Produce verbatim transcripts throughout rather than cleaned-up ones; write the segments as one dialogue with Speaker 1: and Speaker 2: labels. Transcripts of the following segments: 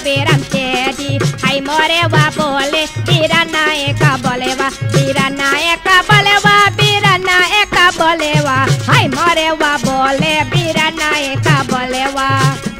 Speaker 1: बेराम चेदी हाय मोरे वा बोले बीरा नायका बोले वा बीरा नायका बोले वा बीरा नायका बोले वा हाय मोरे वा बोले बीरा नायका बोले वा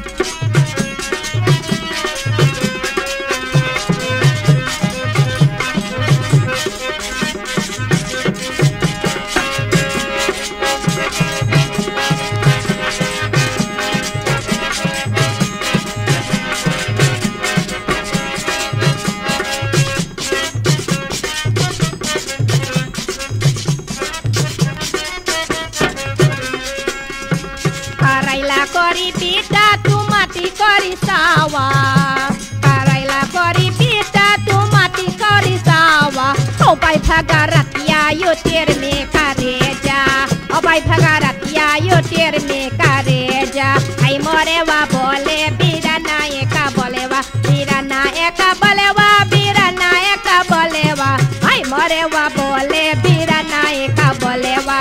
Speaker 1: Kori pita tu mati kori sawa Karaila kori pita tu mati kori sawa Obai phagaratia yo ter me kareja Obai phagaratia yo ter me kareja Ai more wa bole bira naeka bole wa bira naeka bole wa bira naeka bole wa Ai more wa bole bira naeka bole wa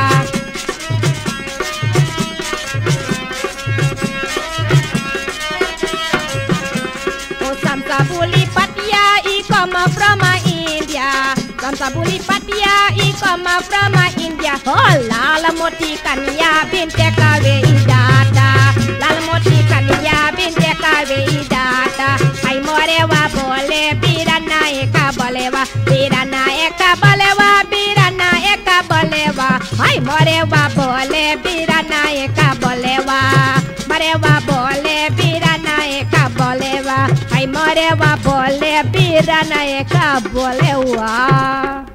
Speaker 1: Samsabuli Patia I come from India Samsabuli Patia I come from India Oh Lala Moti Kanya binte kawe idata Lala Moti Kanya binte kawe idata Ai more wa bole bira naeka bole wa bira naeka bole wa bira naeka bole wa Ai more wa bole bira naeka bole wa More wa bole bira naeka bole wa Ai more wa bole bira naeka bole wa